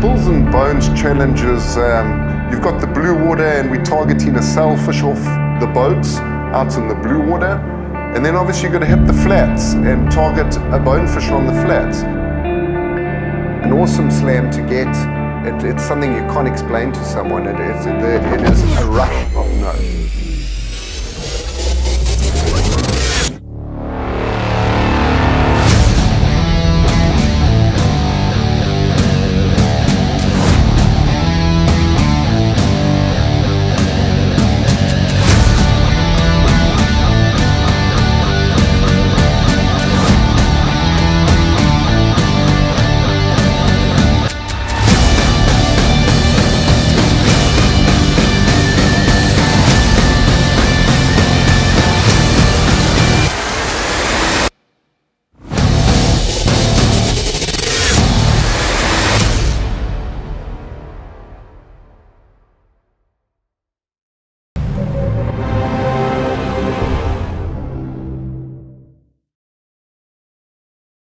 Skulls and Bones challenges, you've got the blue water and we're targeting a sailfish off the boats out in the blue water. And then obviously you've got to hit the flats and target a bonefish on the flats. An awesome slam to get. It's something you can't explain to someone. It is a rush.